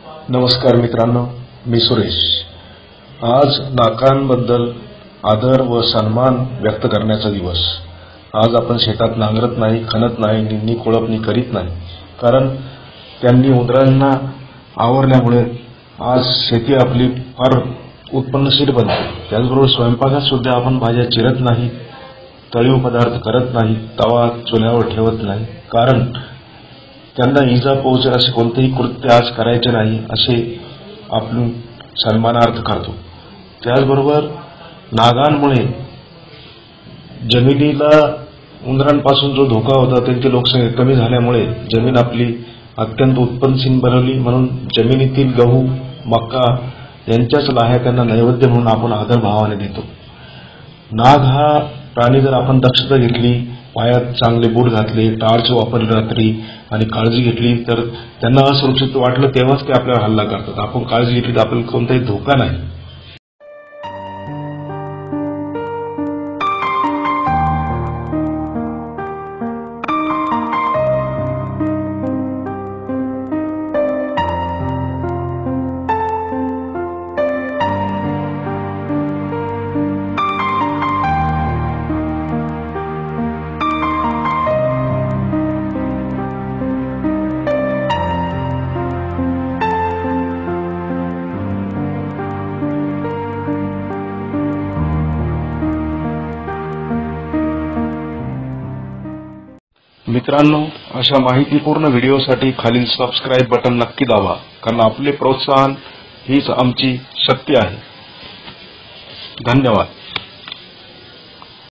नमस्कार मित्रांनो, मी सुरेश। आज नागांबद्दल आदर व सन्मान व्यक्त करण्याचा दिवस। आज आपण शेतात नांगरत नाही, खणत नाही, निंदणी कोळपणी करीत नाही, कारण त्यांनी उंदरांना आवरल्यामुळे आज शेती आपली फार उत्पन्नशील बनते। त्याचबरोबर स्वयंपाकात सुद्धा आपण भाज्या चिरत नाही, तळीव पदार्थ करत नाही, तवा चुल्यावर ठेवत नाही, कारण त्यांना इजा पोहोचेल असे कोणतेही कृत्य आज करायचे नाही असे आपण सन्मानार्थ करतो। त्याचबरोबर नागांमुळे जमिनीला उंदरांपासून जो धोका होता त्यांची लोकसंख्या कमी झाल्यामुळे जमीन आपली अत्यंत उत्पन्नशील बनवली, म्हणून जमिनीतील गहू, मका यांच्याच लाह्या त्यांना नैवेद्य म्हणून आपण आदर भावाने देतो। नाग हा प्राणी जर आपण दक्षता घेतली, पायात चांगले बूट घातले, टॉर्च वापरली रात्री आणि काळजी घेतली तर त्यांना असुरक्षित वाटलं तेव्हाच ते आपल्यावर हल्ला करतात। आपण काळजी घेतली तर आपल्याला कोणताही धोका नाही। मित्रांनो, अशा माहितीपूर्ण व्हिडिओसाठी खालील सबस्क्राइब बटन नक्की दाबा, कारण आपले प्रोत्साहन हीच आमची शक्ती आहे। धन्यवाद।